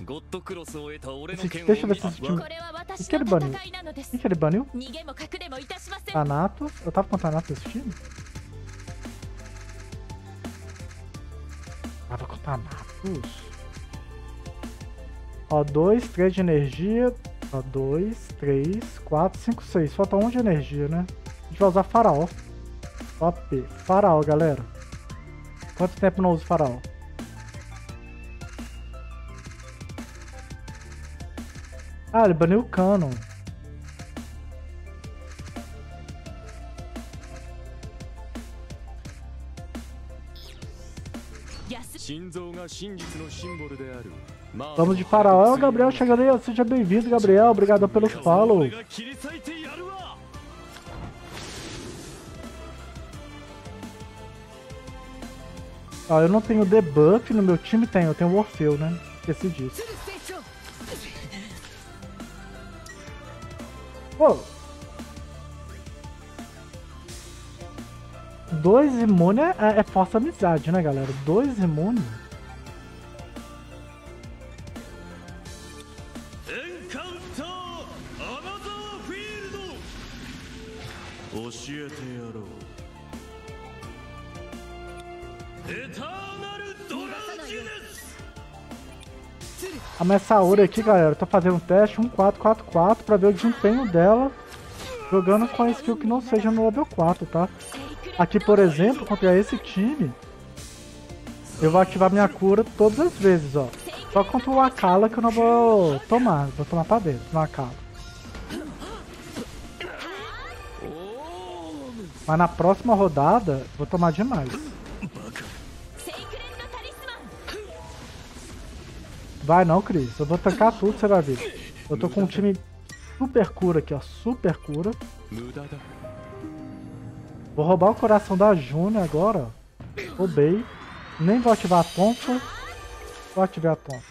Deixa eu ver se esse time... O que ele baniu? O que ele baniu? Thanatos? Eu tava com Thanatos nesse time? Tava com Thanatos. Ó, 2, 3 de energia. Ó, 2, 3, 4, 5, 6. Falta 1 de energia, né? A gente vai usar Faraó. Top. Faraó, galera. Quanto tempo não uso Faraó? Ah, ele baniu o Canon. Vamos de Faraó. Gabriel chegando aí. Seja bem-vindo, Gabriel. Obrigado pelo follow. Ó, eu não tenho debuff no meu time, eu tenho o Orfeu, né? Esqueci disso. Pô. 2 imune é força amizade, né, galera? 2 imune. A minha Saori aqui, galera, eu tô fazendo um teste 1-4-4-4 pra ver o desempenho dela jogando com a skill que não seja no level 4, tá? Aqui, por exemplo, contra esse time, eu vou ativar minha cura todas as vezes, ó. Só contra o Akala que eu não vou tomar pra dentro, no Akala. Mas na próxima rodada, vou tomar demais. Vai não, Cris. Eu vou tancar tudo, você vai ver. Eu tô com um time super cura aqui, ó. Super cura. Vou roubar o coração da Júnior agora, ó. Roubei. Nem vou ativar a tonfa. Vou ativar a tonfa.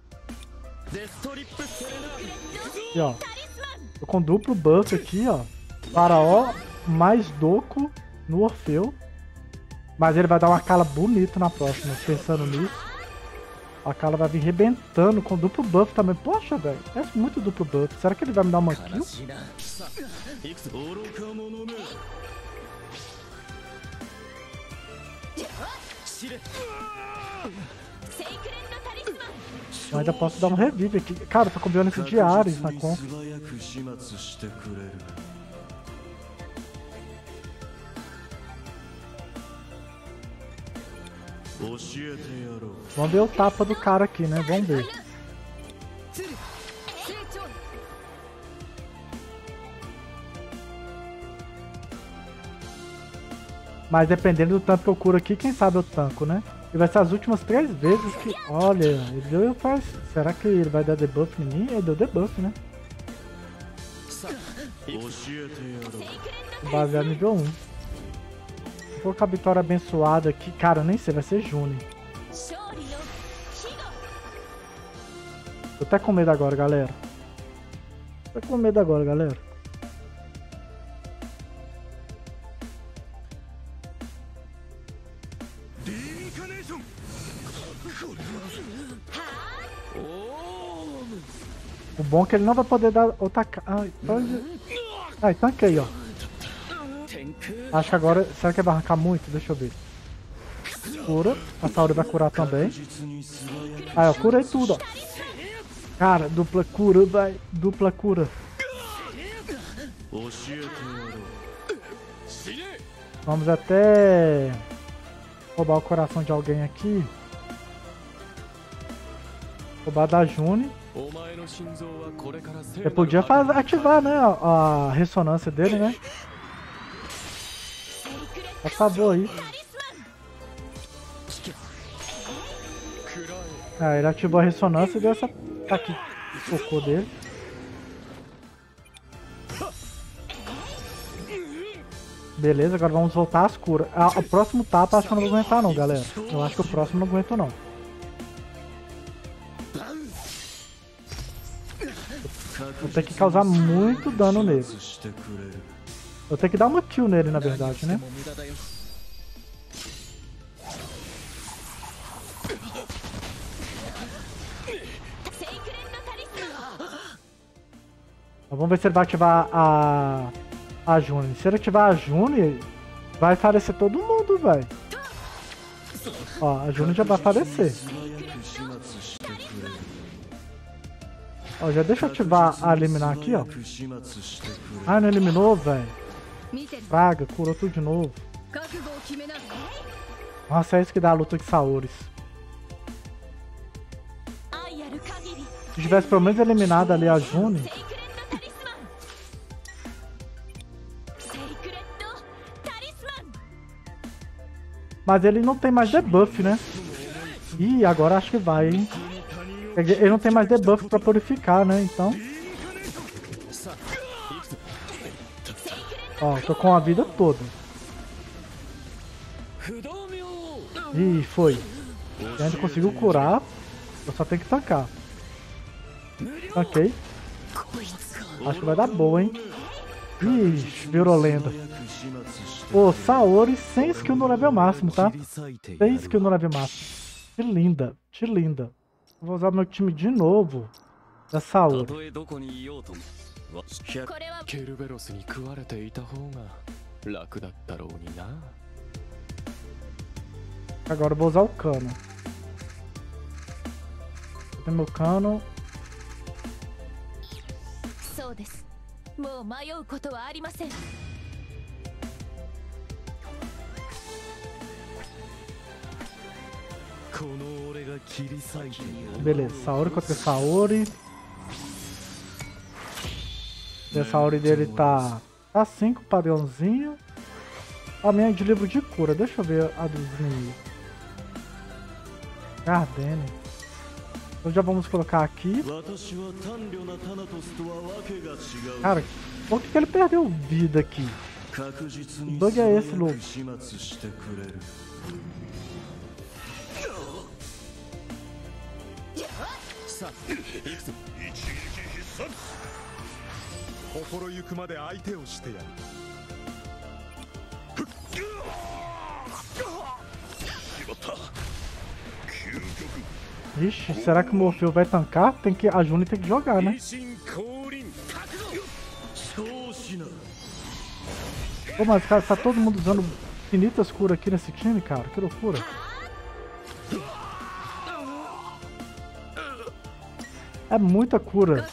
Aqui, ó. Tô com duplo buff aqui, ó. Faraó mais Doku no Orfeu. Mas ele vai dar uma cala bonita na próxima, pensando nisso. A Akala vai vir rebentando com duplo buff também. Poxa, velho. É muito duplo buff. Será que ele vai me dar uma kill? Eu ainda posso dar um revive aqui. Cara, eu tô combinando esse de Ares na conta. Vamos ver o tapa do cara aqui, né? Vamos ver. Mas dependendo do tanto que eu curo aqui, quem sabe eu tanco, né? E vai ser as últimas 3 vezes que... Olha, ele deu... Será que ele vai dar debuff em mim? Ele deu debuff, né? Baseado nível 1. Vou colocar a vitória abençoada aqui. Cara, eu nem sei, vai ser Júnior. Tô até com medo agora, galera. Tô com medo agora, galera. O bom é que ele não vai poder dar outra... Ai, tanquei, ó. Acho que agora... Será que vai arrancar muito? Deixa eu ver. Cura. A Saori vai curar também. Aí, ó. Curei tudo, ó. Cara, dupla cura, vai. Dupla cura. Vamos até... roubar o coração de alguém aqui. Roubar da June. Eu podia ativar, né, a ressonância dele, né? Acabou aí. Ah, ele ativou a ressonância e deu essa... Tá aqui, o cocô dele. Beleza, agora vamos voltar às curas. O próximo tapa acho que eu não vou aguentar não, galera. Eu acho que o próximo não aguento não. Vou ter que causar muito dano nele. Eu tenho que dar uma kill nele, na verdade, né? Vamos ver se ele vai ativar a June. Se ele ativar a June, vai falecer todo mundo, velho. Ó, a June já vai falecer. Ó, já deixa eu ativar a eliminar aqui, ó. Ah, não eliminou, velho. Praga, curou tudo de novo. Nossa, é isso que dá a luta de Saori. Se tivesse pelo menos eliminado ali a June. Mas ele não tem mais debuff, né? Ih, agora acho que vai, hein? Ele não tem mais debuff pra purificar, né? Então... Ó, tô com a vida toda. Ih, foi. A gente conseguiu curar. Eu só tenho que tancar. Ok. Acho que vai dar boa, hein? Ixi, virou lenda. Pô, Saori sem skill no level máximo, tá? Sem skill no level máximo. Que linda, que linda. Vou usar meu time de novo. Da Saori. Agora eu vou usar o cano. Tem meu cano. Beleza, Saori contra Saori. E a Saori dele tá 5 padrãozinho. A minha é de livro de cura. Deixa eu ver a dos inimigos. Gardene. Então já vamos colocar aqui. Cara, por que ele perdeu vida aqui? Que bug é esse, louco? Ixi, será que o Morfeu vai tancar? A June tem que jogar, né? Pô, mas cara, tá todo mundo usando infinitas curas aqui nesse time, cara. Que loucura. É muita cura.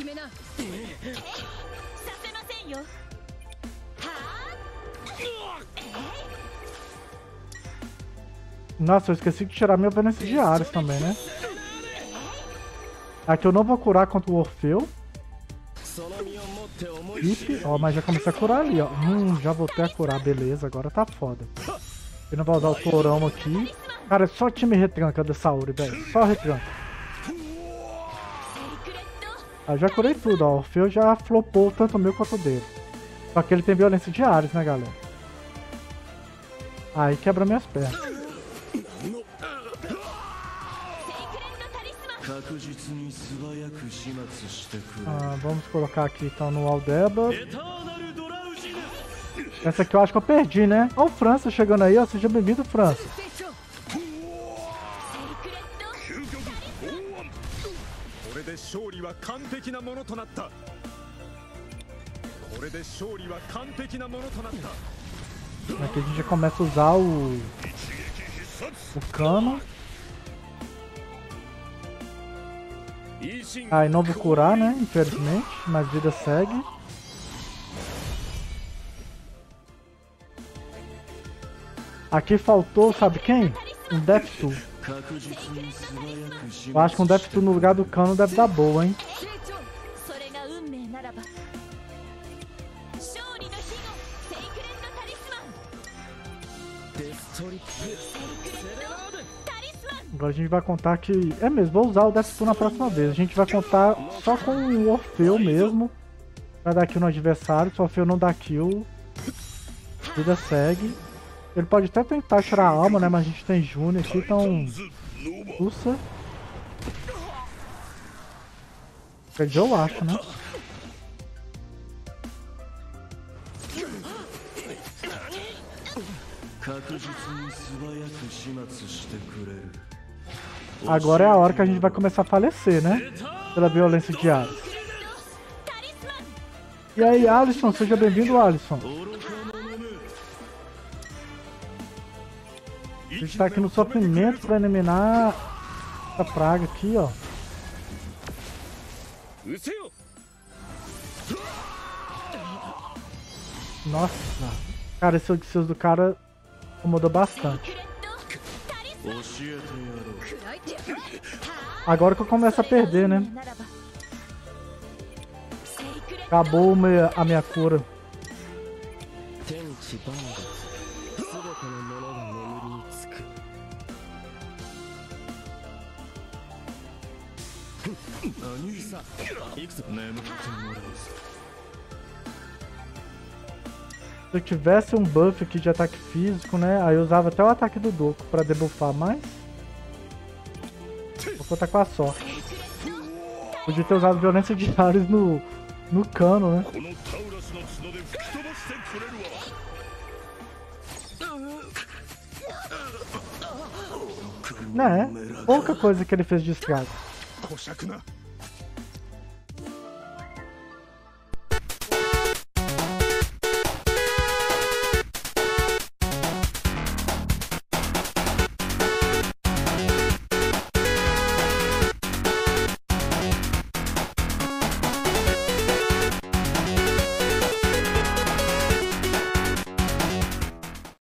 Nossa, eu esqueci de tirar meu veneno de Ares também, né? Aqui eu não vou curar contra o Orfeu. Ip, ó, mas já comecei a curar ali, ó. Já voltei a curar, beleza, agora tá foda. Ele não vai usar o Torão aqui. Cara, é só time retranca da Saori, velho. Só retranca. Ah, já curei tudo, ó. O Orfeu já flopou tanto o meu quanto o dele. Só que ele tem violência de Ares, né, galera? Aí quebra minhas pernas. Vamos colocar aqui então no Aldeba. Essa aqui eu acho que eu perdi, né? Ó o França chegando aí, ó. Seja bem-vindo, França. Aqui a gente já começa a usar o cano. Aí não vou curar, né? Infelizmente, mas vida segue. Aqui faltou, sabe quem? Um Death-Tu. Eu acho que um Death-Tu no lugar do cano deve dar boa, hein? Agora a gente vai contar que... É mesmo, vou usar o Death-Tu na próxima vez. A gente vai contar só com o Orfeu mesmo. Vai dar kill no adversário. Se o Orfeu não dá kill, vida segue. Ele pode até tentar tirar a alma, né? Mas a gente tem June aqui, então... Usa. Perdi, eu acho, né? Agora é a hora que a gente vai começar a falecer, né? Pela violência de Ares. E aí, Alisson, seja bem-vindo, Alisson. A gente tá aqui no sofrimento para eliminar essa praga aqui, ó. Nossa, cara, esse Odisseus do cara incomodou bastante. Agora que eu começo a perder, né? Acabou a minha cura. Se eu tivesse um buff aqui de ataque físico, né? Aí eu usava até o ataque do Doku pra debuffar mais. Vou contar com a sorte. Podia ter usado violência de Ares no cano, né? Né? Pouca coisa que ele fez de estrago.